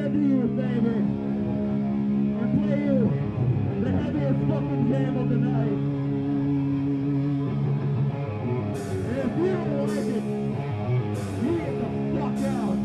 gonna do you a favor and play you the heaviest fucking jam of the night. And if you don't like it, you get the fuck out.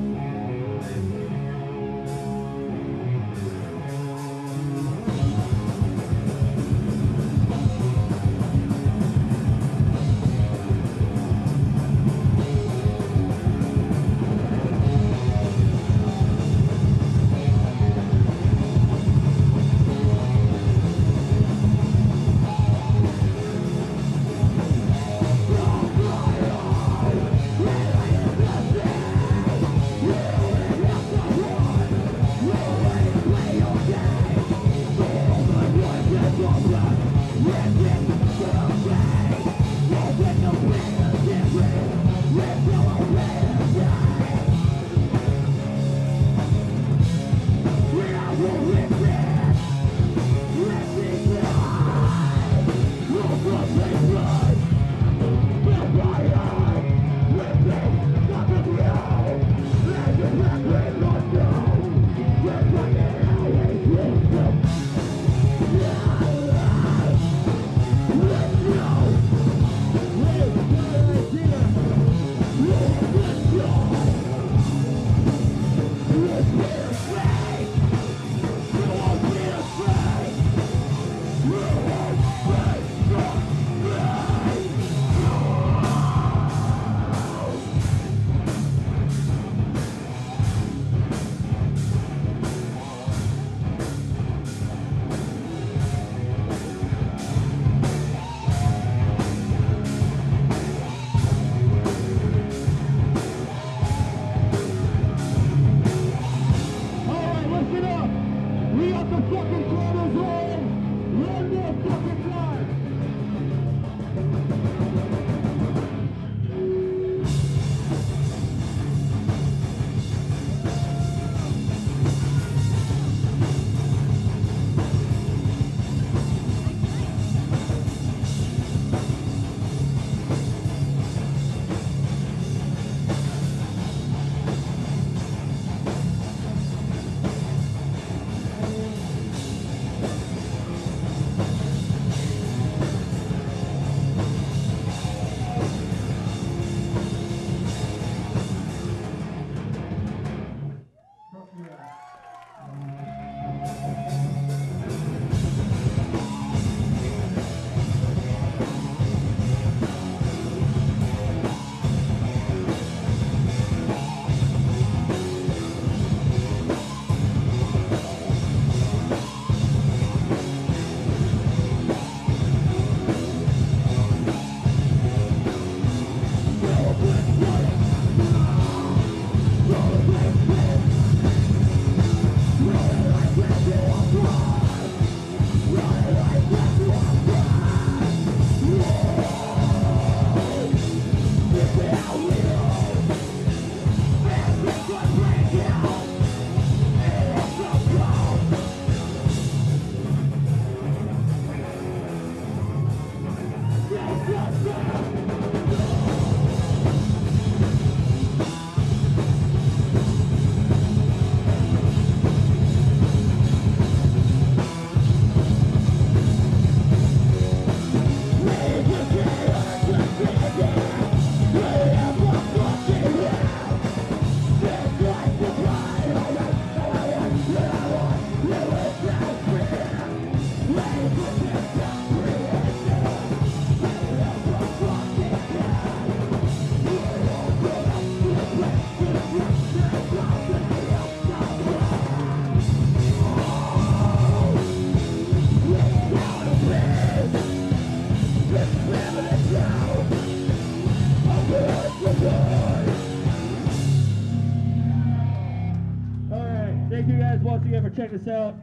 Thank you guys once again for checking us out.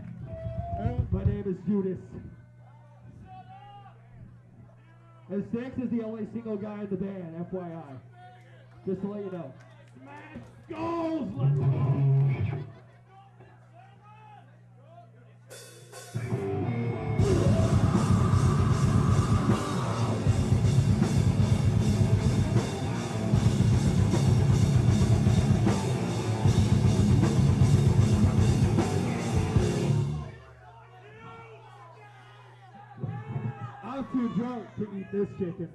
My name is Judas. And Six is the only single guy in the band, FYI. Just to let you know. Smash goals! Let's go! drunk to eat this chicken.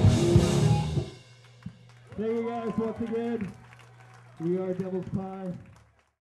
Thank you guys once again. We are Devil's Pie.